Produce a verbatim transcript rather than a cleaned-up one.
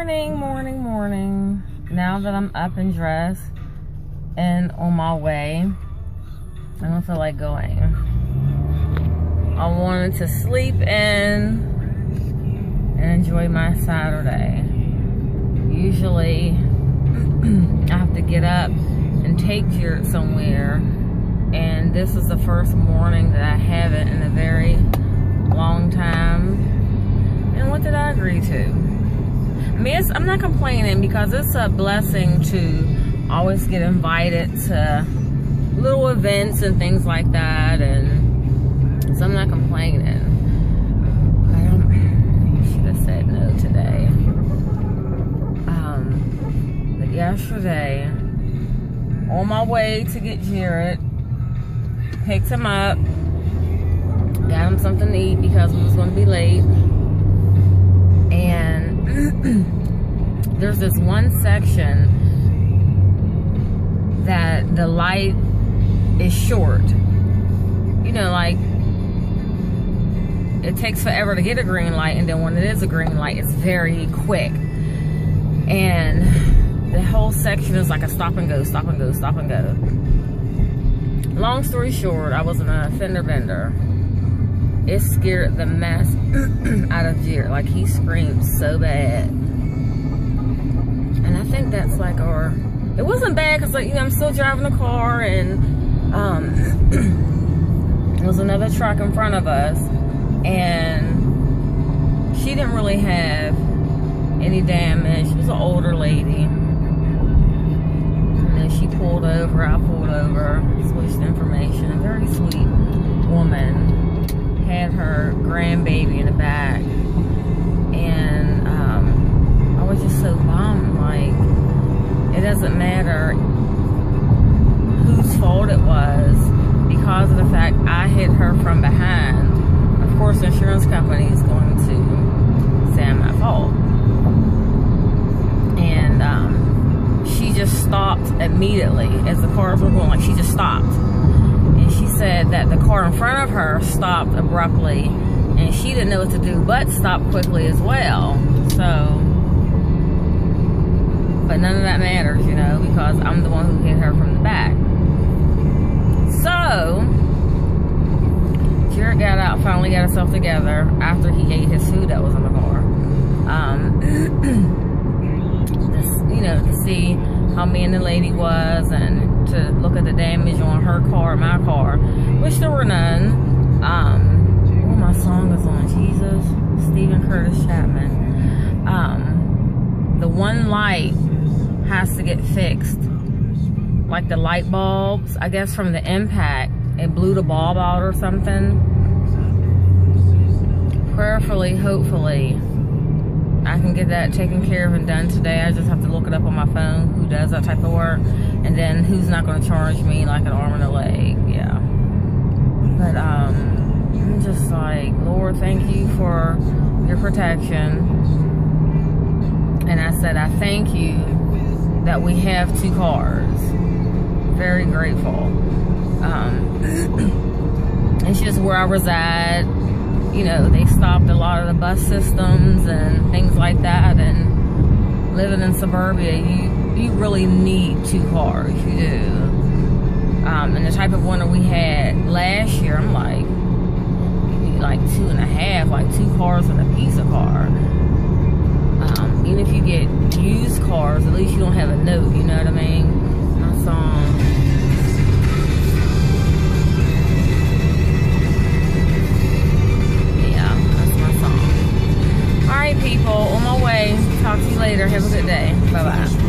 Morning, morning, morning. Now that I'm up and dressed and on my way, I don't feel like going. I wanted to sleep in and enjoy my Saturday. Usually, I have to get up and take Jared somewhere, and this is the first morning that I haven't in a very long time. And what did I agree to? I mean, it's, I'm not complaining because it's a blessing to always get invited to little events and things like that, and so I'm not complaining. I don't, should have said no today. Um, but yesterday, on my way to get Jared, picked him up, got him something to eat because we was going to be late. And there's this one section that the light is short. You know, like, it takes forever to get a green light, and then when it is a green light, it's very quick. And the whole section is like a stop and go, stop and go, stop and go. Long story short, I was in a fender bender. It scared the mess out of Jared. Like, he screamed so bad. And I think that's like our... It wasn't bad because, like, you know, I'm still driving the car, and um, there was another truck in front of us, and she didn't really have any damage. She was an older lady. And then she pulled over, I pulled over, switched information. Very sweet woman. Had her grandbaby in the back, and um, I was just so bummed. Like, it doesn't matter whose fault it was, because of the fact I hit her from behind. Of course, the insurance company is going to say I'm at fault. And um, she just stopped immediately as the cars were going. Like, she just stopped. She said that the car in front of her stopped abruptly, and she didn't know what to do but stop quickly as well. So, but none of that matters, you know, because I'm the one who hit her from the back. So, Jared got out, finally got himself together after he ate his food that was in the car. Um, this, you know, to see how mean the lady was, and to look at the damage on her car, my car, which there were none. Um, oh, my song is on, Jesus, Stephen Curtis Chapman. Um, the one light has to get fixed, like the light bulbs, I guess from the impact, it blew the bulb out or something. Prayerfully, hopefully, I can get that taken care of and done today. I just have to look it up on my phone, who does that type of work, and then who's not going to charge me like an arm and a leg. Yeah. But um, I'm just like, Lord, thank you for your protection. And I said, I thank you that we have two cars. Very grateful. Um, it's just where I reside. You know, they stopped a lot of the bus systems and things like that, and living in suburbia, you you really need two cars, you do. Um, and the type of winter we had last year, I'm like, you need like two and a half, like two cars and a piece of car. Um, even if you get used cars, at least you don't have a note, you know what I mean? My song. Alright, people, on my way. Talk to you later. Have a good day. Bye-bye.